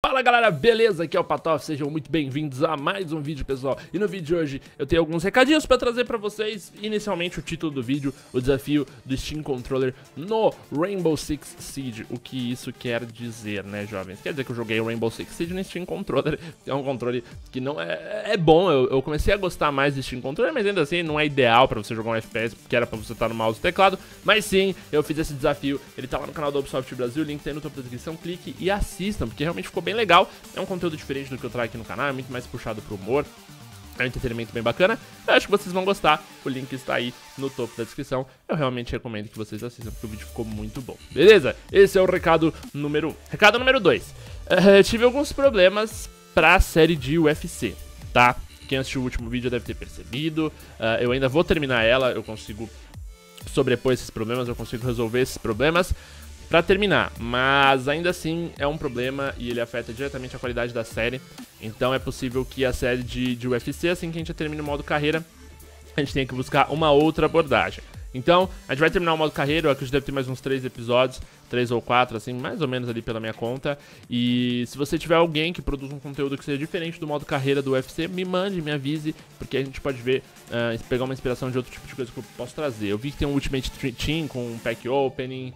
Fala galera, beleza? Aqui é o Patof, sejam muito bem-vindos a mais um vídeo, pessoal. E no vídeo de hoje eu tenho alguns recadinhos pra trazer pra vocês. Inicialmente o título do vídeo, o desafio do Steam Controller no Rainbow Six Siege. O que isso quer dizer, né, jovens? Quer dizer que eu joguei o Rainbow Six Siege no Steam Controller. É um controle que não é bom, eu comecei a gostar mais do Steam Controller, mas ainda assim não é ideal pra você jogar um FPS, porque era pra você estar no mouse e teclado. Mas sim, eu fiz esse desafio, ele tá lá no canal do Ubisoft Brasil, o link tá aí no topo da descrição, clique e assistam, porque realmente ficou bem legal. É um conteúdo diferente do que eu trago aqui no canal, é muito mais puxado pro humor. É um entretenimento bem bacana. Eu acho que vocês vão gostar. O link está aí no topo da descrição. Eu realmente recomendo que vocês assistam, porque o vídeo ficou muito bom. Beleza? Esse é o recado número 1. Recado número 2. Tive alguns problemas pra série de UFC, tá? Quem assistiu o último vídeo deve ter percebido. Eu ainda vou terminar ela. Eu consigo sobrepor esses problemas. Eu consigo resolver esses problemas pra terminar, mas ainda assim é um problema e ele afeta diretamente a qualidade da série. Então é possível que a série de UFC, assim que a gente termine o modo carreira, a gente tenha que buscar uma outra abordagem. Então, a gente vai terminar o modo carreira, eu acredito que deve ter mais uns 3 episódios, 3 ou 4, assim, mais ou menos ali pela minha conta. E se você tiver alguém que produza um conteúdo que seja diferente do modo carreira do UFC, me mande, me avise, porque a gente pode ver, pegar uma inspiração de outro tipo de coisa que eu posso trazer. Eu vi que tem um Ultimate Team com pack opening,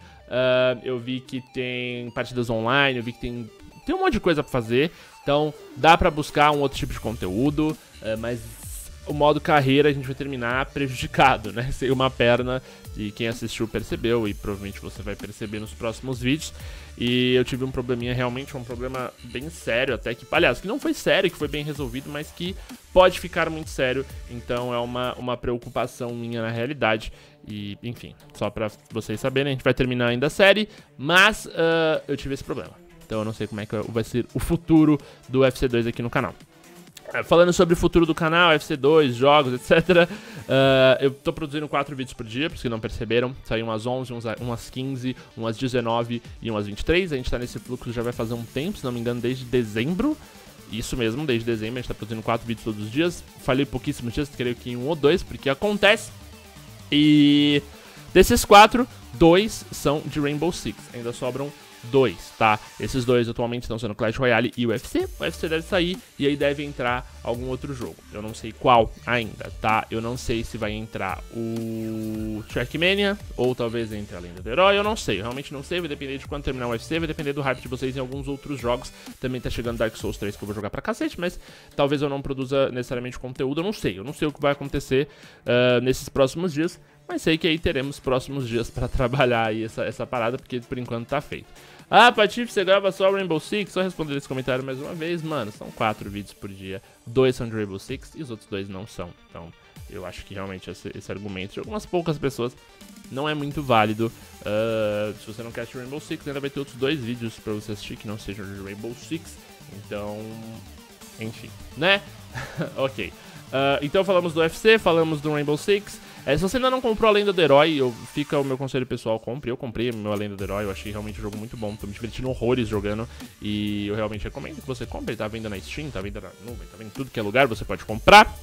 eu vi que tem partidas online, eu vi que tem um monte de coisa pra fazer. Então, dá pra buscar um outro tipo de conteúdo, mas o modo carreira a gente vai terminar prejudicado, né? Sem uma perna, e quem assistiu percebeu, e provavelmente você vai perceber nos próximos vídeos. E eu tive um probleminha, realmente um problema bem sério até, que, aliás, que não foi sério, que foi bem resolvido, mas que pode ficar muito sério. Então é uma preocupação minha na realidade. E, enfim, só pra vocês saberem, a gente vai terminar ainda a série, mas eu tive esse problema. Então eu não sei como é que vai ser o futuro do UFC 2 aqui no canal. Falando sobre o futuro do canal, FC2, jogos, etc. Eu tô produzindo 4 vídeos por dia, para os que não perceberam. Saiu umas 11, umas 15, umas 19 e umas 23. A gente tá nesse fluxo já vai fazer um tempo, se não me engano, desde dezembro. Isso mesmo, desde dezembro a gente tá produzindo 4 vídeos todos os dias. Falei pouquíssimos dias, creio que em 1 ou 2, porque acontece. E desses 4, 2 são de Rainbow Six. Ainda sobram 2, tá? Esses 2 atualmente estão sendo Clash Royale e UFC. O UFC deve sair e aí deve entrar algum outro jogo. Eu não sei qual ainda, tá? Eu não sei se vai entrar o Trackmania ou talvez entre a Lenda do Herói. Eu não sei, eu realmente não sei. Vai depender de quando terminar o UFC, vai depender do hype de vocês em alguns outros jogos. Também tá chegando Dark Souls 3 que eu vou jogar pra cacete, mas talvez eu não produza necessariamente conteúdo. Eu não sei o que vai acontecer nesses próximos dias. Mas sei que aí teremos próximos dias pra trabalhar aí essa parada, porque por enquanto tá feito. Ah, Patife, você grava só Rainbow Six? Só responder esse comentário mais uma vez, mano. São 4 vídeos por dia, 2 são de Rainbow Six e os outros 2 não são. Então, eu acho que realmente esse argumento de algumas poucas pessoas não é muito válido. Se você não quer assistir Rainbow Six, ainda vai ter outros 2 vídeos pra você assistir que não sejam de Rainbow Six. Então, enfim, né? Ok. Então falamos do UFC, falamos do Rainbow Six. Se você ainda não comprou a Lenda do Herói, fica o meu conselho pessoal, compre. Eu comprei meu A Lenda do Herói, eu achei realmente o jogo muito bom. Tô me divertindo horrores jogando e eu realmente recomendo que você compre. Ele tá vendo na Steam, tá vendo na nuvem, tá vendo em tudo que é lugar, você pode comprar.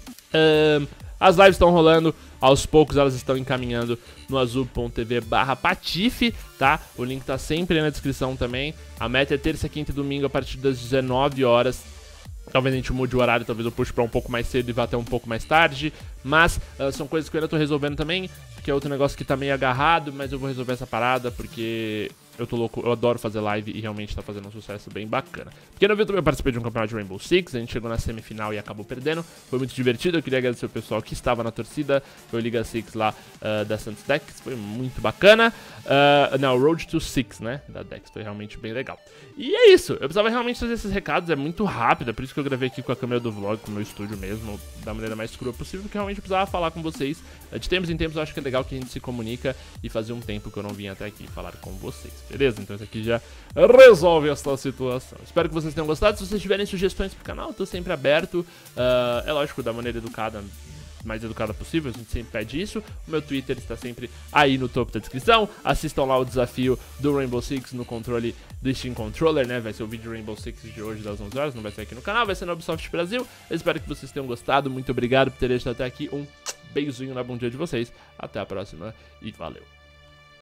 As lives estão rolando, aos poucos elas estão encaminhando no azul.tv/patife, tá? O link tá sempre aí na descrição também. A meta é terça, quinta e domingo a partir das 19 horas. Talvez a gente mude o horário, talvez eu puxe pra um pouco mais cedo e vá até um pouco mais tarde. Mas são coisas que eu ainda tô resolvendo também, porque é outro negócio que tá meio agarrado, mas eu vou resolver essa parada, porque eu tô louco, eu adoro fazer live e realmente tá fazendo um sucesso bem bacana. Porque no vídeo eu participei de um campeonato de Rainbow Six, a gente chegou na semifinal e acabou perdendo. Foi muito divertido, eu queria agradecer o pessoal que estava na torcida. Foi o Liga Six lá da Santos Dex, foi muito bacana. Não, Road to Six, né, da Dex, foi realmente bem legal. E é isso, eu precisava realmente fazer esses recados, é muito rápido, é por isso que eu gravei aqui com a câmera do vlog, com o meu estúdio mesmo, da maneira mais crua possível, porque realmente eu precisava falar com vocês. De tempos em tempos eu acho que é legal que a gente se comunica e fazer um tempo que eu não vim até aqui falar com vocês, beleza? Então isso aqui já resolve essa situação. Espero que vocês tenham gostado. Se vocês tiverem sugestões pro canal, eu tô sempre aberto. É lógico, da maneira educada, mais educada possível, a gente sempre pede isso. O meu Twitter está sempre aí no topo da descrição. Assistam lá o desafio do Rainbow Six no controle do Steam Controller, né? Vai ser o vídeo Rainbow Six de hoje das 11 horas, não vai ser aqui no canal, vai ser no Ubisoft Brasil. Eu espero que vocês tenham gostado. Muito obrigado por terem estado até aqui. Um beijinho na bundinha de vocês. Até a próxima e valeu.